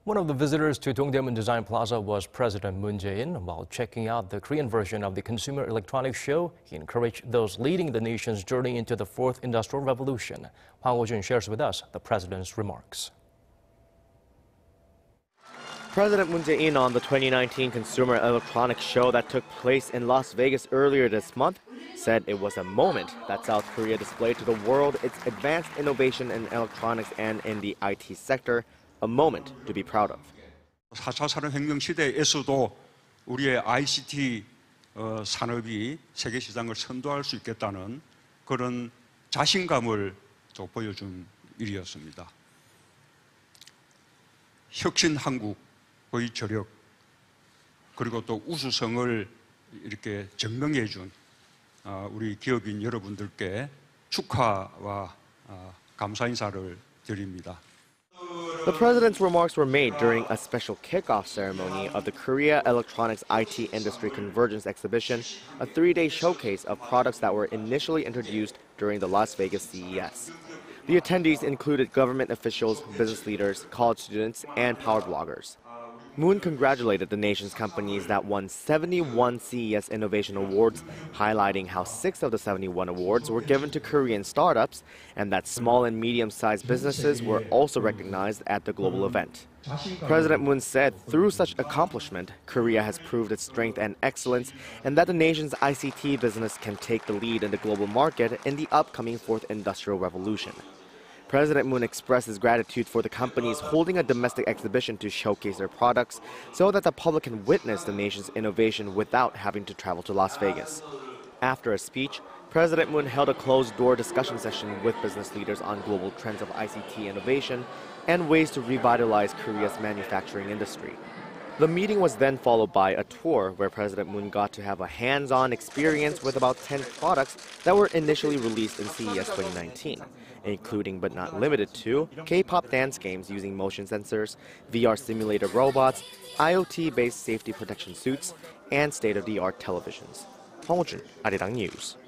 One of the visitors to Dongdaemun Design Plaza was President Moon Jae-in. While checking out the Korean version of the Consumer Electronics Show, he encouraged those leading the nation's journey into the Fourth Industrial Revolution. Hwang Ho-jun shares with us the president's remarks. President Moon Jae-in on the 2019 Consumer Electronics Show that took place in Las Vegas earlier this month said it was a moment that South Korea displayed to the world its advanced innovation in electronics and in the IT sector, a moment to be proud of. 4차 산업혁명 시대에서도 우리의 ICT 산업이 세계 시장을 선도할 수 있겠다는 그런 자신감을 좀 보여준 일이었습니다. 혁신 한국의 저력 그리고 또 우수성을 이렇게 증명해 준 우리 기업인 여러분들께 축하와 감사 인사를 드립니다. The president's remarks were made during a special kickoff ceremony of the Korea Electronics IT Industry Convergence Exhibition, a 3-day showcase of products that were initially introduced during the Las Vegas CES. The attendees included government officials, business leaders, college students, and power bloggers. Moon congratulated the nation's companies that won 71 CES Innovation Awards, highlighting how 6 of the 71 awards were given to Korean startups and that small and medium-sized businesses were also recognized at the global event. President Moon said through such accomplishment, Korea has proved its strength and excellence and that the nation's ICT business can take the lead in the global market in the upcoming Fourth Industrial Revolution. President Moon expressed his gratitude for the companies holding a domestic exhibition to showcase their products so that the public can witness the nation's innovation without having to travel to Las Vegas. After a speech, President Moon held a closed-door discussion session with business leaders on global trends of ICT innovation and ways to revitalize Korea's manufacturing industry. The meeting was then followed by a tour where President Moon got to have a hands-on experience with about 10 products that were initially released in CES 2019, including but not limited to K-pop dance games using motion sensors, VR simulator robots, IoT-based safety protection suits, and state-of-the-art televisions. Hwang Ho-jun, Arirang News.